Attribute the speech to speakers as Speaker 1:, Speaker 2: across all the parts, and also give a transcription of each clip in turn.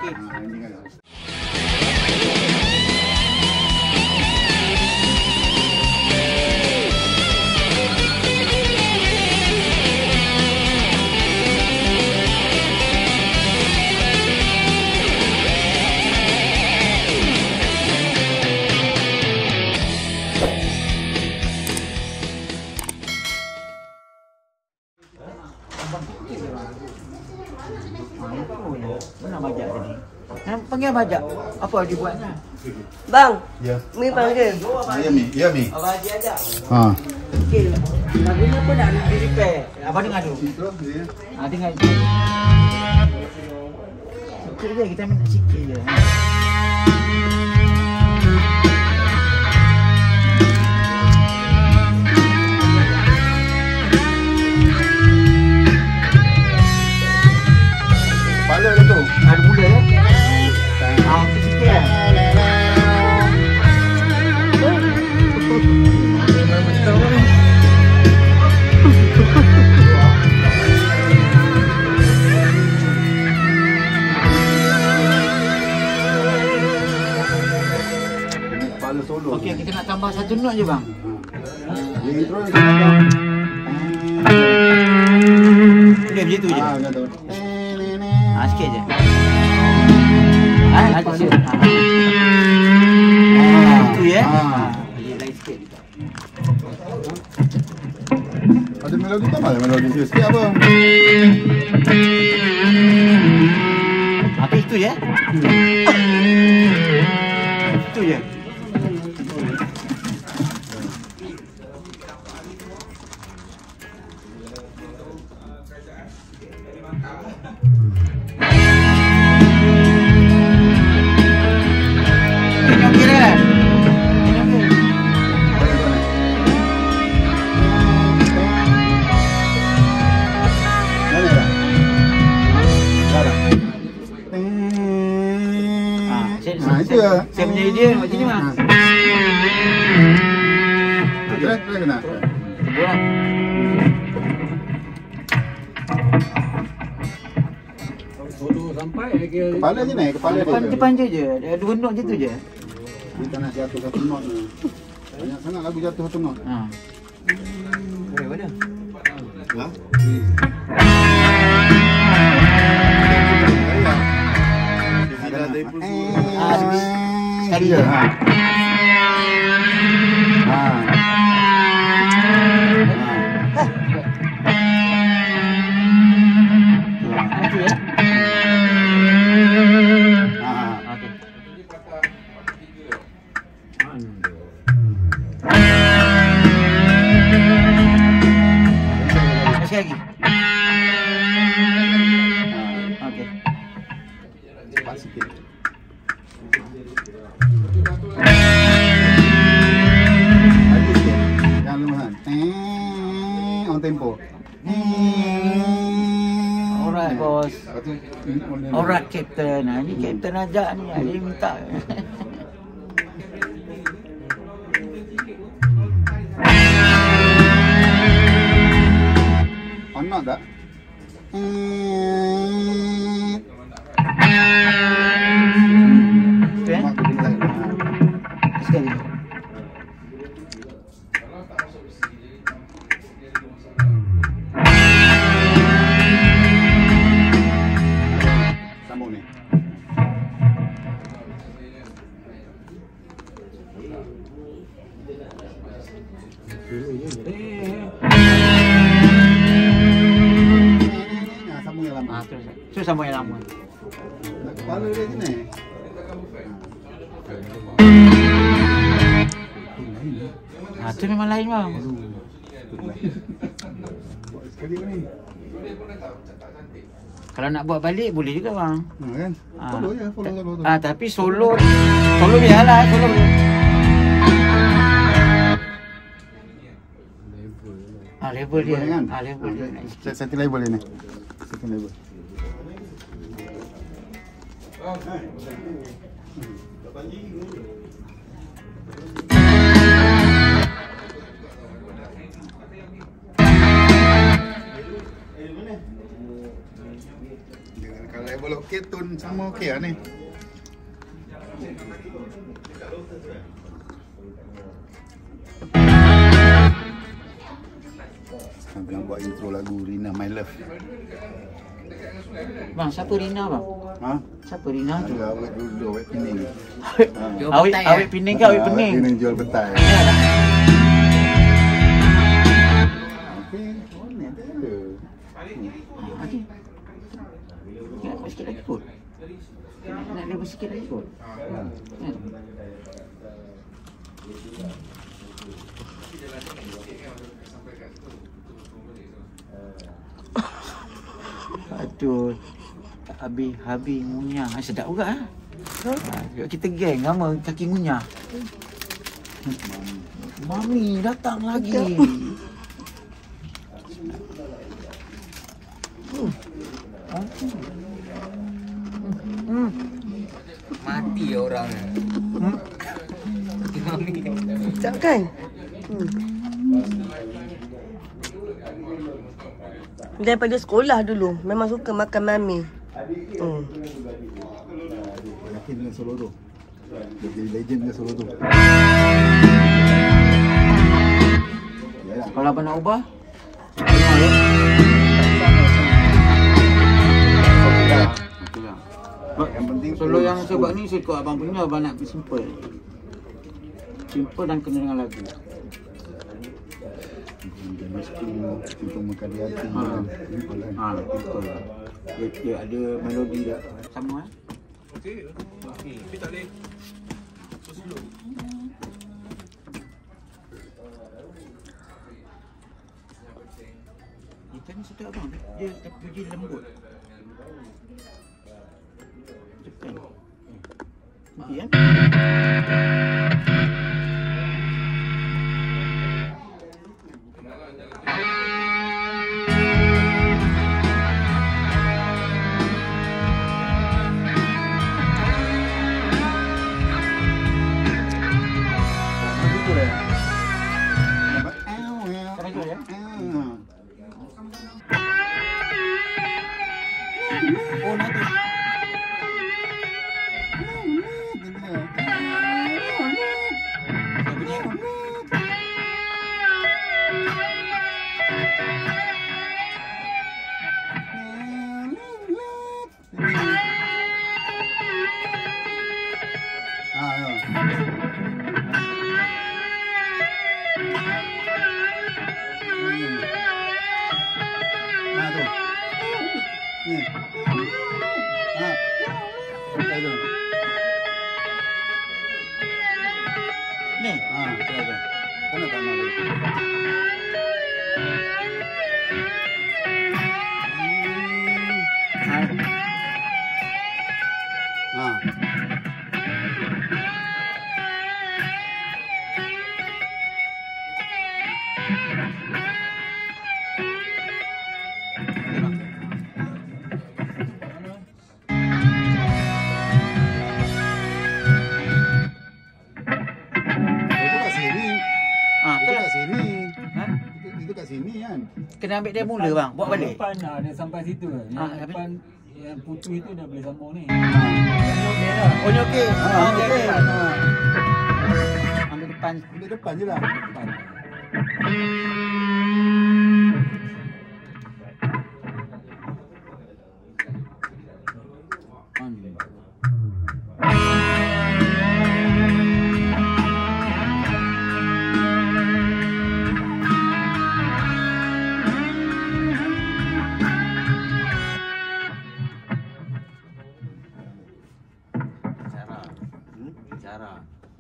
Speaker 1: sikit.
Speaker 2: Ini kan.
Speaker 1: Mana bajak tadi? Panggil bajak. Apa dibuatnya?
Speaker 3: Bang,
Speaker 2: Ya.
Speaker 3: Mi panggil.
Speaker 2: Ya Mi, ya Mi.
Speaker 1: Abang Haji ajak.
Speaker 2: Ha.
Speaker 1: Okey. Lagunya apa nak di repair? Abang dengar dulu.
Speaker 2: Itu dia.
Speaker 1: Dengar je. Sikit je, kita minta sikit je.
Speaker 2: Kepala dia tu.
Speaker 1: Ada mula ya? Itu sikit kan?
Speaker 2: Kepala solo.
Speaker 1: Okey, kita nak tambah satu note je bang.
Speaker 2: Dia intro ni kan.
Speaker 1: Boleh macam tu je.
Speaker 2: Macam tu.
Speaker 1: Sikit je. Ada sikit. Itu ya. Lagi sikit.
Speaker 2: Ada melodi tambah ada melodi sikit apa?
Speaker 1: Apa itu ya? Itu je.
Speaker 2: Itu ya.
Speaker 1: Saya punya idea macam ni bang.
Speaker 2: Track kena.
Speaker 1: Buat.
Speaker 4: Solo sampai lagi.
Speaker 2: Kepala je naik, kepala dia.
Speaker 1: Depan je. Ada dua note je tu je.
Speaker 2: Kita nak jatuh satu note ni. Banyak sangat lagu jatuh satu note.
Speaker 1: Boleh mana?
Speaker 2: Ha?
Speaker 1: Sekali je. Itu ya. Okey. Sekali lagi. Okey.
Speaker 2: Cepat sikit. Lagi sikit. Jangan lemahan. On tempo.
Speaker 1: Alright bos. Alright Captain. Ni Captain ajak ni. Dia minta.
Speaker 2: On note tak?
Speaker 1: Kan? Sekali.
Speaker 2: Sambung ni. Sambung yang lama.
Speaker 1: Terus sama yang lama.
Speaker 2: Kepala dia sini.
Speaker 1: Tu memang lain bang.
Speaker 2: Buat sekali ni.
Speaker 1: Kalau nak buat balik boleh juga bang.
Speaker 2: Kan? Follow je, follow tu.
Speaker 1: Tapi solo biarlah solo. Level dia.
Speaker 2: Kan?
Speaker 1: Level dia.
Speaker 2: Setting level ni. Setting level. Kalau boleh okey tun sama okey lah ni. Sekarang buat intro lagu Rina My Love.
Speaker 1: Bang, siapa Rina bang?
Speaker 2: Ha?
Speaker 1: Siapa Rina tu?
Speaker 2: Ada awet dulu, awet pening.
Speaker 1: Awet pening ke awet pening?
Speaker 2: Pening jual petai. Tapi, mana ada?
Speaker 1: Okey. Nak sikit lagi kot. Nak lebih sikit lagi kot. Kan? Aduh, habis ngunyah. Sedap juga ah. Kita geng nama kaki ngunyah. Mami datang lagi.
Speaker 3: Mati orang. Mami.
Speaker 5: Sedap kan? Daripada sekolah dulu memang suka makan mami.
Speaker 2: Yakin dengan solo tu. Dia jadi legend dengan solo tu. Yalah.
Speaker 1: Kalau abang nak ubah,
Speaker 2: Yang penting
Speaker 1: solo yang saya buat ni saya ikut abang punya, abang nak simple. Simple dan kena dengan lagu.
Speaker 2: Untuk makan di hati. Simple lah.
Speaker 1: Simple lah. Dia ada melodi dia. Sama eh?
Speaker 4: Okey. Tapi tak boleh. Slow.
Speaker 1: Kita ni sedap bang. Dia tapi dia lembut. Cepat. Nanti kan? Oh nanti. Ni.
Speaker 2: Kena tak nak Itu kat sini kan.
Speaker 1: Kena ambil dia mula bang, buat balik.
Speaker 4: Depan ada sampai situ. Yang
Speaker 1: habis?
Speaker 4: depan yang putih itu dah boleh sambung ni.
Speaker 1: Oh ni okey.
Speaker 2: Okey.
Speaker 1: Ambil depan.
Speaker 2: Ambil depan je lah.
Speaker 4: Depan.
Speaker 1: Cara.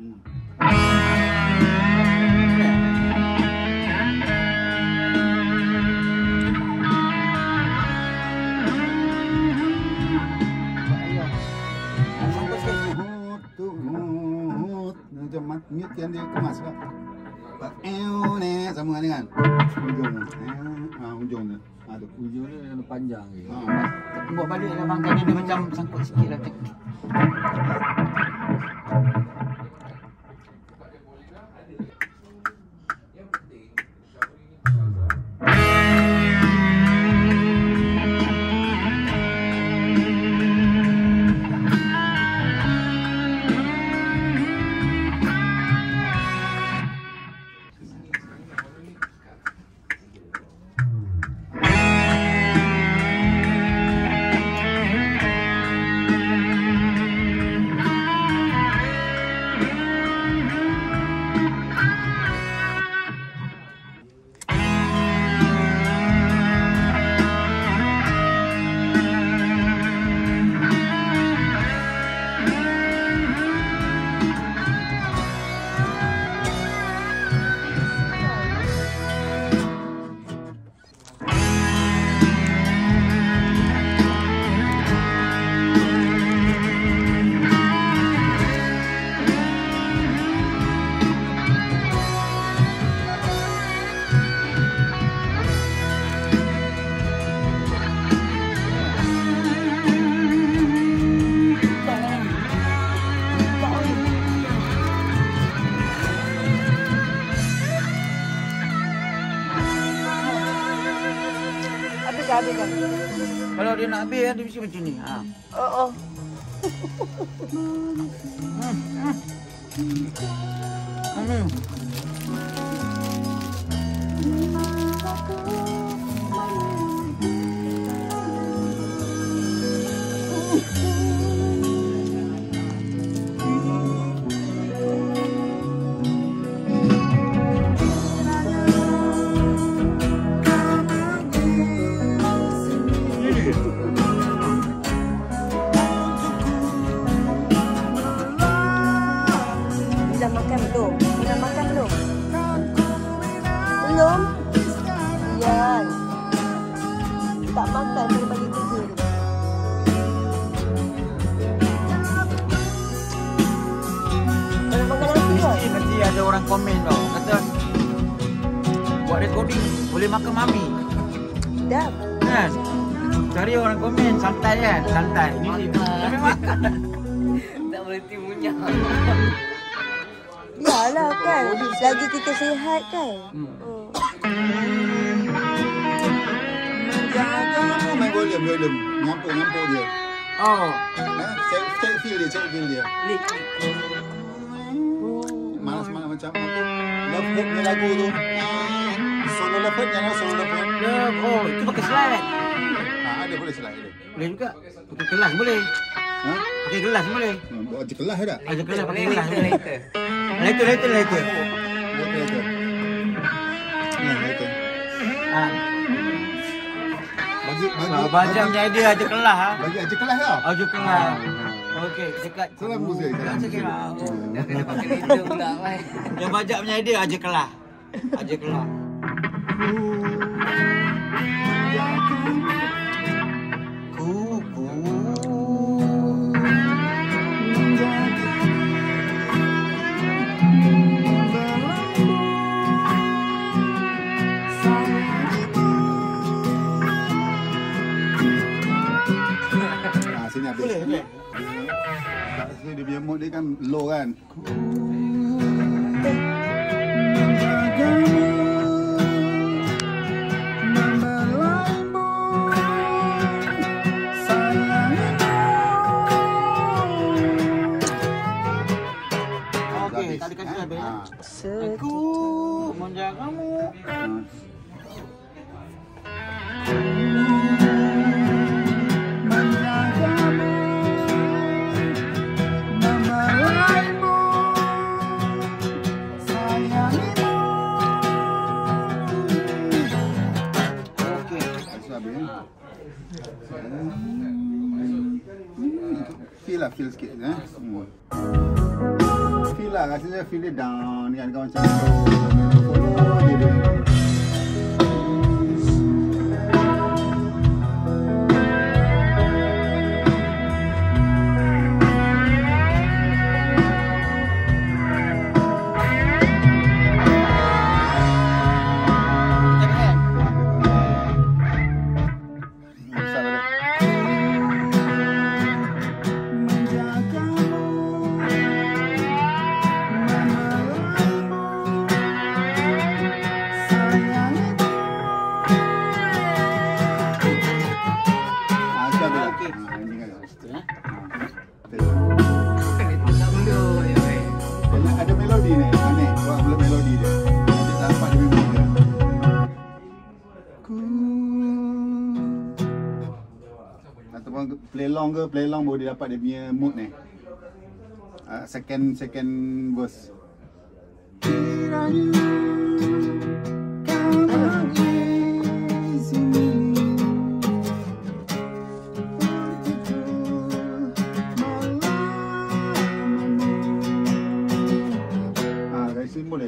Speaker 2: Macam mute yang dia kemas kan. Ni sama dengan ujung. Ujung tu. Tu
Speaker 4: Ujung dia yang panjang je.
Speaker 1: Buat balik lah bang, kan dia macam sangkut sikit lah. habis dia mesti macam ni. Ha.
Speaker 5: Oh. Dah makan belum? Dah makan belum? Belum? Yan. Tak makan dia bagi kerja tu. Kalau makan nasi kot?
Speaker 1: Nanti ada orang komen tau. Kata, buat recording boleh makan mami.
Speaker 5: Dah.
Speaker 1: Kan? Cari orang komen, santai kan? Santai. Ini tapi makan.
Speaker 3: Tak berhenti munyah.
Speaker 5: Yalah kan. Selagi kita sihat kan.
Speaker 2: Jangan main volume. Nyampuk dia.
Speaker 1: Oh.
Speaker 2: Check feel dia. Malas macam Love Hurt ni lagu tu. Solo Love Hurt jangan solo Love Hurt.
Speaker 1: Oh, itu pakai slide.
Speaker 2: Ada boleh slide dia.
Speaker 1: Boleh juga. Pakai kelas boleh.
Speaker 2: Ha?
Speaker 1: Pakai gelas boleh.
Speaker 2: Buat je kelas dah.
Speaker 1: Aja kelas pakai
Speaker 3: Boleh
Speaker 1: gelas.
Speaker 3: later.
Speaker 1: Later.
Speaker 2: Later.
Speaker 1: Ah.
Speaker 2: Bagi
Speaker 1: Macam dia aja kelas ha.
Speaker 2: bagi aja kelas tau.
Speaker 1: Aja kelas. Okey, dekat.
Speaker 2: Salam muzik.
Speaker 3: Dah kena pakai later pula kan.
Speaker 1: Yang bajak punya idea aja kelas. Aja kelas. Kuku.
Speaker 2: Sini habis.
Speaker 1: Boleh.
Speaker 2: Kat sini dia punya mood dia kan low kan.
Speaker 1: Okey, tadi kan habis. Aku menjagamu. Feel sikit feel lah rasanya feel dia down kan kau macam follow je dia. Ada melodi ni, aneh. Buat pula melodi dia. Dia tak dapat dia memang dia. Ataupun play long baru dia dapat dia punya mood ni. Second verse. Boleh.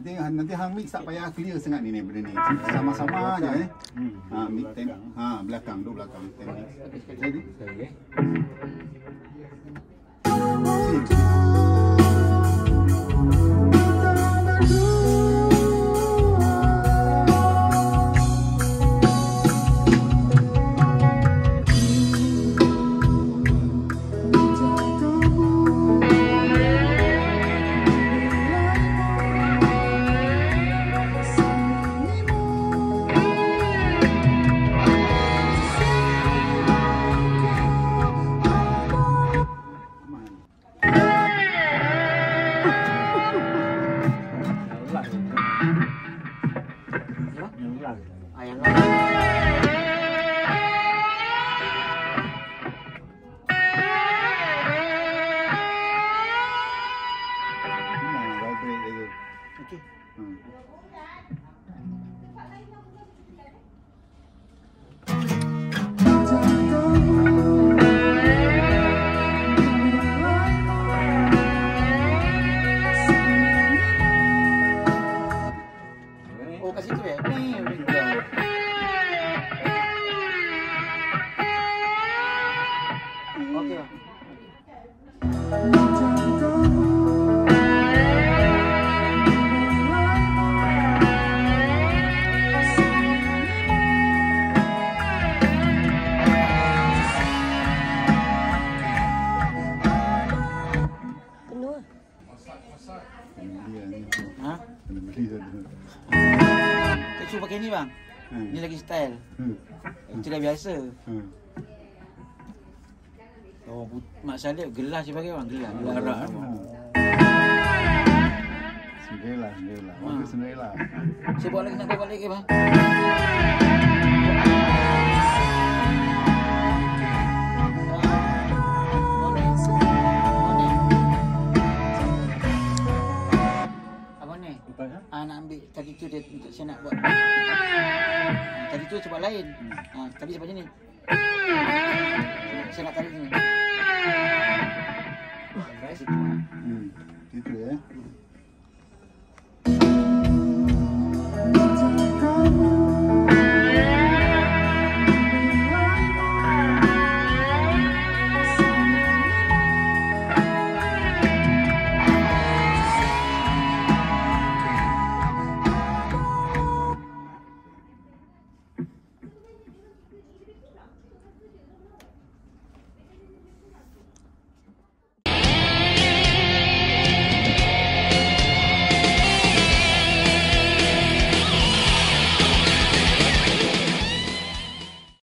Speaker 1: Nanti hang mix tak payah clear sangat ni benda ni. Sama-sama aja mix tem. Belakang tu belakang tem mix. Jadi.
Speaker 4: Okey.
Speaker 3: Ayang
Speaker 1: Vibrate dia tu.
Speaker 3: okey. Oh, kat situ eh? Ni breakdown. Okey bang.
Speaker 5: Penuh lah.
Speaker 1: Dia ni.
Speaker 3: Ha?
Speaker 1: Kena beli satu.
Speaker 3: Kita cuba pakai ni bang. Ni lagi style. Itu dah biasa. Oh, Mak Salib gelas je pakai bang. Gelas arak.
Speaker 1: Sendirilah. Okey sendirilah.
Speaker 3: Saya bawa lagi, nak bawa lagi bang. Abang ni, nak ambil tadi tu dia saya nak buat. Tadi tu sebab lain. Tadi sebab ni. Saya nak tarik ni. Kat situ.
Speaker 1: Itu